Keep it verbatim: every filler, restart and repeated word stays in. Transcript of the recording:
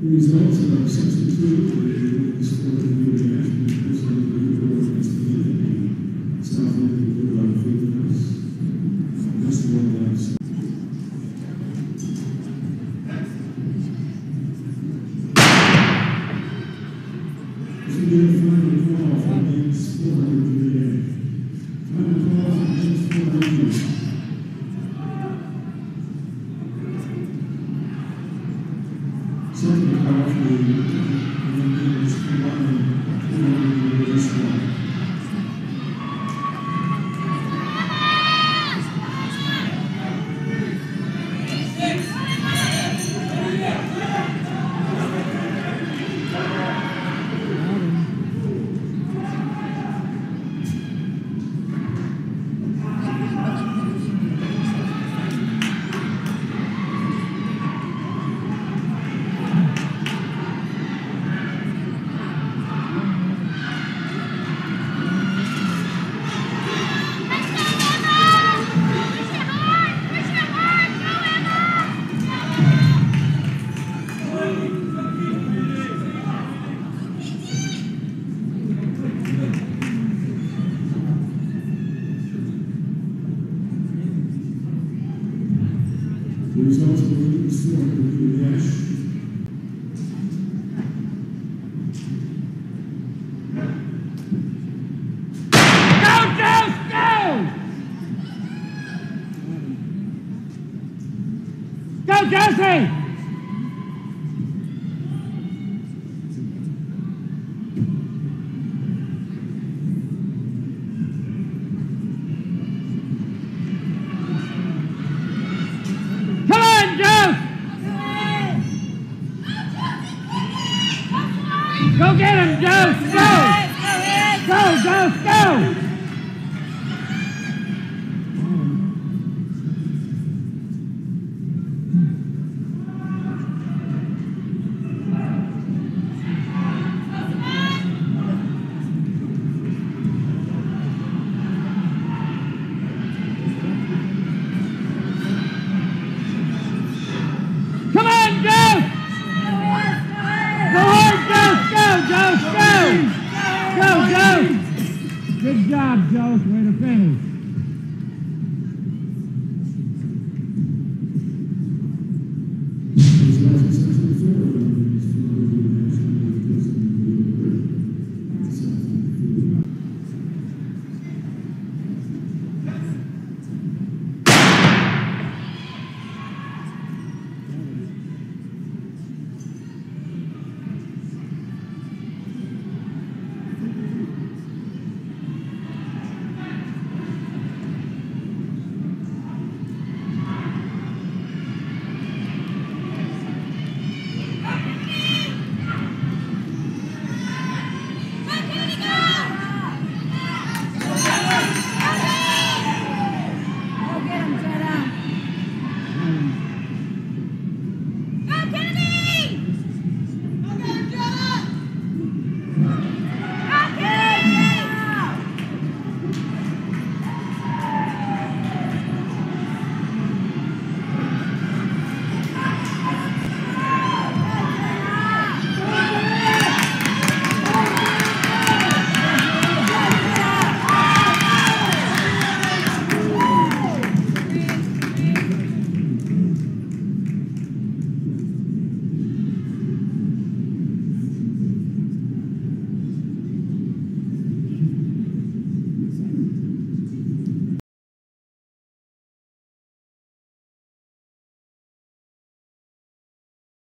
Results of sixty-two is for the new national president of the board against the N B A. South African Blue Line Females. That's the one last. This will be the final call for men's four hundred relay. Final call for men's four hundred. Second call for the men's combined four hundred relay squad. The results of the women's four hundred relay dash. Go, Josie! Go, Josie! Go get him, Joe! Go! Go, Joe, go!